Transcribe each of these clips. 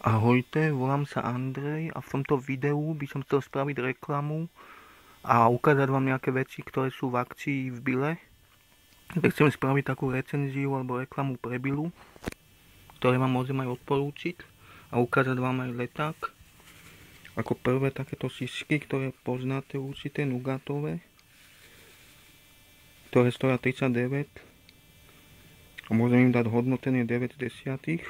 Ahojte, volám sa Andrej a v tomto videu by som chcel spraviť reklamu a ukázať vám nejaké veci, ktoré sú v akcii v Bile. Chcem spraviť takú recenziu alebo reklamu pre Bilu, ktoré vám môžem aj odporúčiť a ukázať vám aj leták. Ako prvé takéto sisky, ktoré poznáte určité, nugatové, ktoré stoja 39 a môžem im dať hodnotenie 9 z 10.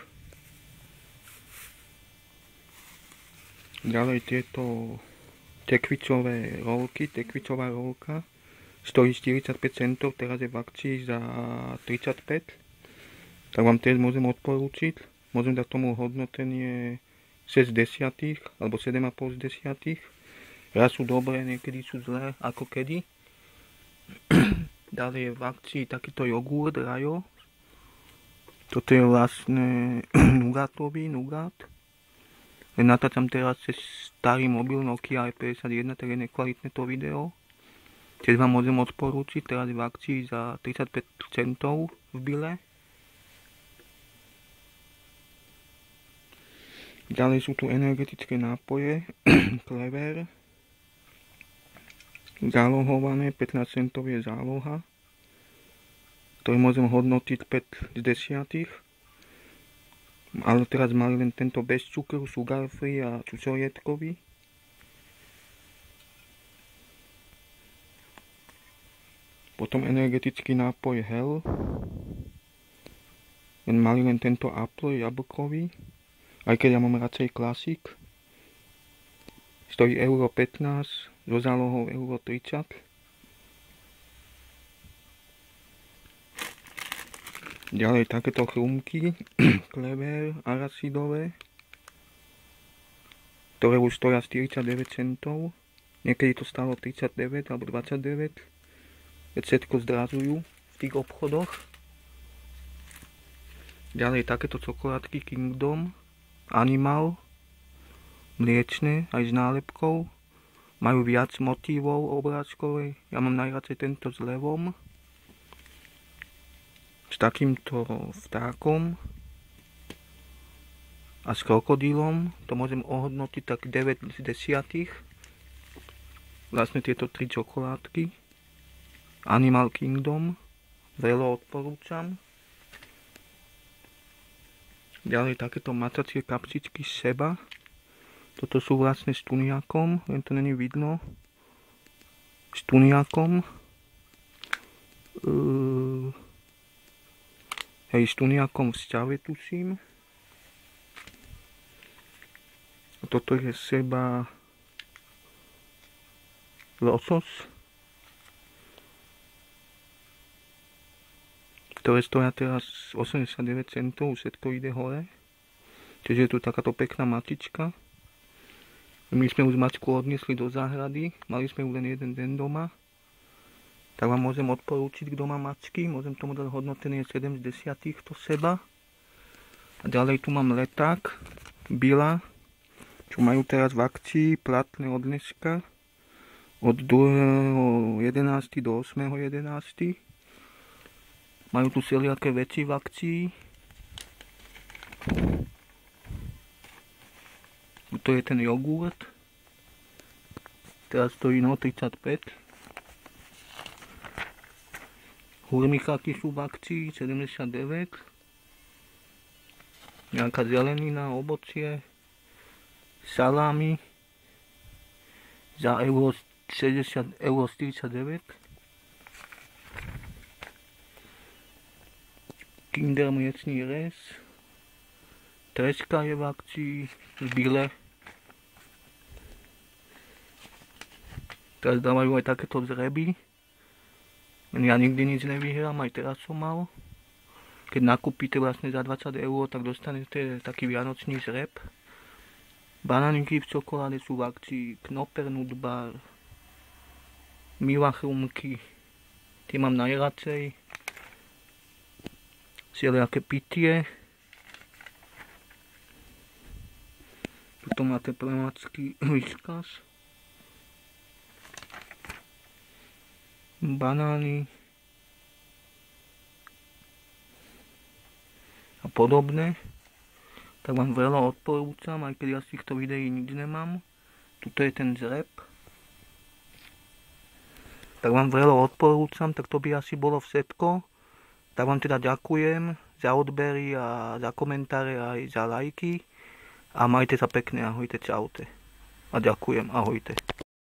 Ďalej tieto tekvičové rolky, tekvičová rolka stojí 45 centov, teraz je v akcii za 35, tak vám tiež môžem odporúčiť. Môžem dať tomu hodnotenie 6 z 10 alebo 7,5 z 10. Raz sú dobré, niekedy sú zlé, ako kedy. Ďalej je v akcii takýto jogurt Rajo. Toto je vlastne nugatový nugat. Len natáčam teraz cez starý mobil Nokia i51, tak je nekvalitné to video. Tiež vám môžem odporúčiť, teraz v akcii za 35 centov v Bile. Ďalej sú tu energetické nápoje, Klever. Zálohované, 15 centov je záloha, ktoré môžem hodnotiť 5 z 10. Ale teraz mali len tento bez cukru, sugar free a cukroriedkový. Potom energetický nápoj Hell. Mali len tento apple jablkový, aj keď ja mám radšej klasik. Stojí euro 15, so zálohou euro 30. Ďalej takéto chrumky, Klever, arašidové, ktoré už stoja 49 centov. Niekedy to stalo 39 alebo 29. Veď všetko zdrazujú v tých obchodoch. Ďalej takéto čokoládky Kingdom, Animal, mliečne, aj s nálepkou. Majú viac motívov obrázkovej. Ja mám najradšej tento s levom, s takýmto vtákom a s krokodílom. To môžem ohodnotiť tak 9 z 10. Vlastne tieto 3 čokoládky. Animal Kingdom, veľmi odporúčam. Ďalej takéto macacie kapsičky Seba. Toto sú vlastne s tuniakom, len to není vidno. S tuniakom. S tuniakom v šťave, tuším. A toto je Seba losos, ktoré stoja teraz 89 centov, všetko ide hore. Čiže je tu takáto pekná matička. My sme už mačku odniesli do záhrady, mali sme ju len jeden deň doma. Tak vám môžem odporúčiť, kto má mačky, môžem tomu dať hodnotenie 7 z 10 to Seba. A ďalej tu mám leták, Bila, čo majú teraz v akcii, platné od dneska, od 2.11. do 8.11. Majú tu všelijaké veci v akcii. To je ten jogurt, teraz stojí 35. Hurmikáky sú v akcii 79. Nejaká zelenina, ovocie, salámy za euro 60, euro 49. Kinder mliečný rez. Treska je v akcii v Bile. Teraz dávajú aj takéto zreby. Ja nikdy nič nevyhrám, aj teraz som mal. Keď nakúpite vlastne za 20 eur, tak dostanete taký vianočný zreb. Banániky v čokoláde sú v akcii, Knoper Nut Bar, Mila chrumky, tie mám najradšej. Všelijaké pitie. Tuto máte plemácky Whiskas. Banány a podobné. Tak vám veľa odporúčam, aj keď ja z týchto videí nič nemám. Tuto je ten zreb. Tak vám veľa odporúčam, tak to by asi bolo všetko. Tak vám teda ďakujem za odbery a za komentáre aj za lajky. A majte sa pekne, ahojte, čaute. A ďakujem, ahojte.